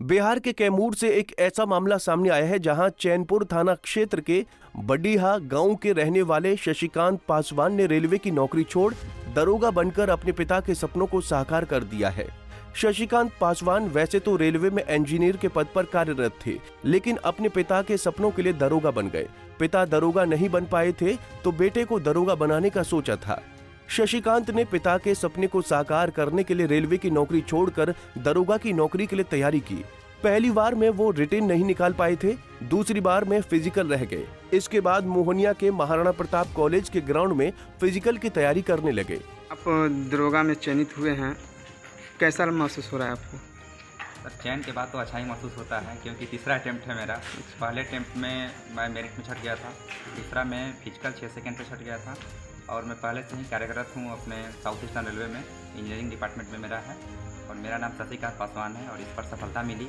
बिहार के कैमूर से एक ऐसा मामला सामने आया है जहां चैनपुर थाना क्षेत्र के बडीहा गांव के रहने वाले शशिकांत पासवान ने रेलवे की नौकरी छोड़ दरोगा बनकर अपने पिता के सपनों को साकार कर दिया है। शशिकांत पासवान वैसे तो रेलवे में इंजीनियर के पद पर कार्यरत थे, लेकिन अपने पिता के सपनों के लिए दरोगा बन गए। पिता दरोगा नहीं बन पाए थे तो बेटे को दरोगा बनाने का सोचा था। शशिकांत ने पिता के सपने को साकार करने के लिए रेलवे की नौकरी छोड़कर दरोगा की नौकरी के लिए तैयारी की। पहली बार में वो रिटेन नहीं निकाल पाए थे, दूसरी बार में फिजिकल रह गए। इसके बाद मोहनिया के महाराणा प्रताप कॉलेज के ग्राउंड में फिजिकल की तैयारी करने लगे। आप दरोगा में चयनित हुए हैं, कैसा महसूस हो रहा है आपको? सर, चयन के बाद तो अच्छा ही महसूस होता है, क्योंकि तीसरा अटैम्प्ट है मेरा। पहले अटैम्प्ट में मैं मेरिट में छट गया था, तीसरा में फिजिकल 6 सेकंड पे छट गया था। और मैं पहले से ही कार्यरत हूँ अपने साउथ ईस्टर्न रेलवे में, इंजीनियरिंग डिपार्टमेंट में मेरा है और मेरा नाम शशिकांत पासवान है। और इस पर सफलता मिली,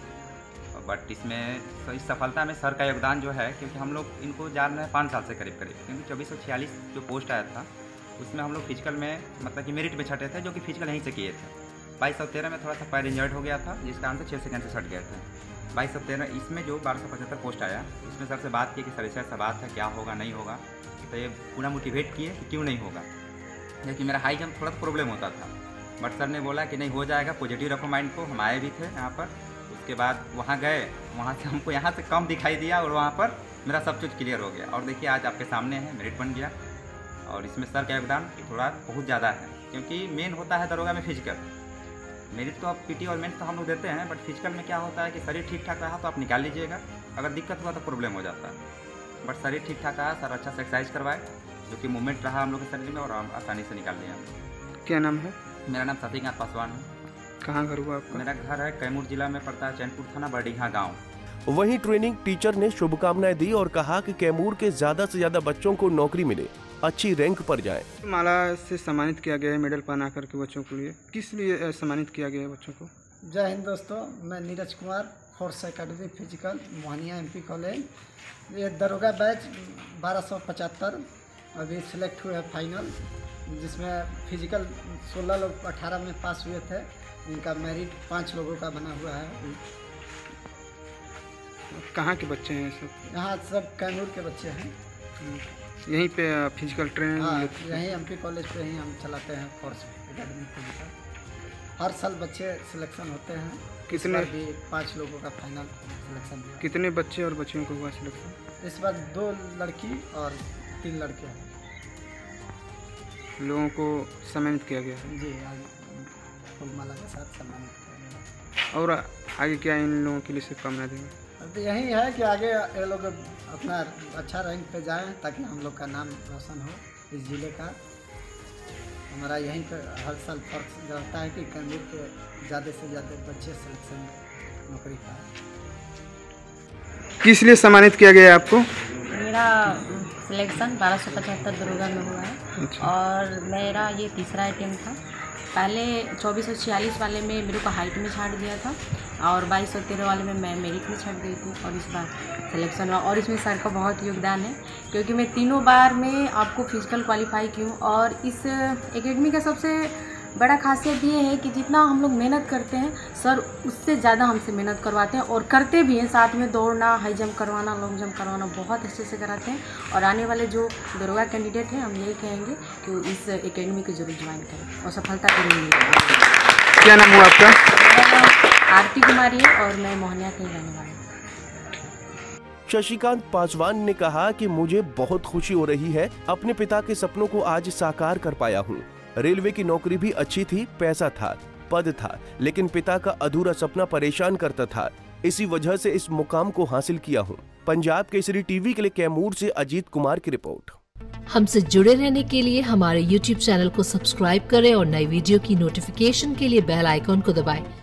बट इस सफलता में सर का योगदान जो है, क्योंकि हम लोग इनको जान रहे हैं 5 साल से करीब, क्योंकि 2446 जो पोस्ट आया था उसमें हम लोग फिजिकल में मतलब कि मेरिट में छटे थे, जो कि फिजिकल यहीं से किए थे। 2213 में थोड़ा सा पैर इंजर्ड हो गया था, जिस कारण से 6 सेकंड से छट गए थे। 2213 इसमें जो 1275 पोस्ट आया, इसमें सर से बात की कि सर ऐसा बात है, क्या होगा नहीं होगा। तो ये पूरा मोटिवेट किए कि क्यों नहीं होगा, क्योंकि मेरा हाई जंप थोड़ा सा प्रॉब्लम होता था। बट सर ने बोला कि नहीं हो जाएगा, पॉजिटिव रखो माइंड को। हम आए भी थे यहाँ पर, उसके बाद वहाँ गए, वहाँ से हमको यहाँ से कम दिखाई दिया और वहाँ पर मेरा सब कुछ क्लियर हो गया। और देखिए आज आपके सामने है, मेरिट बन गया। और इसमें सर का योगदान थोड़ा बहुत ज़्यादा है, क्योंकि मेन होता है दरोगा में फिजिकल। मेरिट तो आप पीटी और मेंस तो हम लोग देते हैं, बट फिजिकल में क्या होता है कि शरीर ठीक ठाक रहा तो आप निकाल लीजिएगा, अगर दिक्कत हुआ तो प्रॉब्लम हो जाता है। बट शरीर ठीक ठाक रहा, सर अच्छा से एक्सरसाइज करवाए, जो कि मूवमेंट रहा हम लोग के शरीर में, और हम आसानी से निकाल लिया। क्या नाम है? मेरा नाम शशिकांत पासवान है। कहाँ घर हुआ आपका? मेरा घर है कैमूर जिला में पड़ता है, चैनपुर थाना, बडीहा गाँव। वहीं ट्रेनिंग टीचर ने शुभकामनाएं दी और कहा कि कैमूर के ज्यादा से ज्यादा बच्चों को नौकरी मिले, अच्छी रैंक पर जाए। माला से सम्मानित किया गया है मेडल पहना करके बच्चों के लिए, किस लिए सम्मानित किया गया है बच्चों को? जय हिंद दोस्तों, मैं Neeraj Kumar, force academy physical, Mohania MP college. ये दरोगा बैच 1275 अभी सिलेक्ट हुए हैं फाइनल, जिसमें फिजिकल 16 लोग 18 में पास हुए थे। इनका मेरिट 5 लोगों का बना हुआ है। कहाँ के बच्चे हैं सब? यहाँ सब कैमूर के बच्चे हैं। यहीं पे फिजिकल ट्रेनिंग? हाँ, यहीं MP कॉलेज पे ही हम चलाते हैं फोर्स एकेडमी फिजिकल। हर साल बच्चे सिलेक्शन होते हैं। कितने? भी 5 लोगों का फाइनल सिलेक्शन हुआ। कितने बच्चे और बच्चियों को हुआ सिलेक्शन? इस बार 2 लड़की और 3 लड़के हैं। लोगों को सम्मानित किया गया है? जी, आज फूलमाला के साथ सम्मानित किया गया। और आगे क्या इन लोगों के लिए शुभकामना देंगे? अब यही है कि आगे ये लोग अपना अच्छा रैंक पे जाएं, ताकि हम लोग का नाम रोशन हो इस ज़िले का। हमारा यहीं पर हर साल फर्क रहता है कि कैमूर के ज़्यादा से ज़्यादा बच्चे सिलेक्शन नौकरी पाए। किस लिए सम्मानित किया गया है आपको? मेरा सिलेक्शन 1275 दरोगा में हुआ है। अच्छा। और मेरा ये तीसरा अटेम्प्ट था। पहले 2446 वाले में मेरे को हाइट में छाट दिया था, और 2213 वाले में मैं मेरिट में छट गई थी, और इस बार सिलेक्शन हुआ। और इसमें सर का बहुत योगदान है, क्योंकि मैं तीनों बार में आपको फिजिकल क्वालिफाई की हूँ। और इस एकेडमी का सबसे बड़ा खासियत ये है कि जितना हम लोग मेहनत करते हैं, सर उससे ज़्यादा हमसे मेहनत करवाते हैं, और करते भी हैं। साथ में दौड़ना, हाई जंप करवाना, लॉन्ग जंप करवाना बहुत अच्छे से कराते हैं। और आने वाले जो दरोगा कैंडिडेट हैं, हम यही कहेंगे कि वो इस एकेडमी को जरूर ज्वाइन करें और सफलता जरूर मिलेगी। क्या नाम हुआ आपका? मेरा नाम आरती कुमारी है और मैं मोहनिया की रहने वाली हूँ। शशिकांत पासवान ने कहा कि मुझे बहुत खुशी हो रही है, अपने पिता के सपनों को आज साकार कर पाया हूँ। रेलवे की नौकरी भी अच्छी थी, पैसा था, पद था, लेकिन पिता का अधूरा सपना परेशान करता था। इसी वजह से इस मुकाम को हासिल किया हूँ। पंजाब केसरी टीवी के लिए कैमूर से अजीत कुमार की रिपोर्ट। हमसे जुड़े रहने के लिए हमारे YouTube चैनल को सब्सक्राइब करें और नई वीडियो की नोटिफिकेशन के लिए बेल आइकॉन को दबाएं।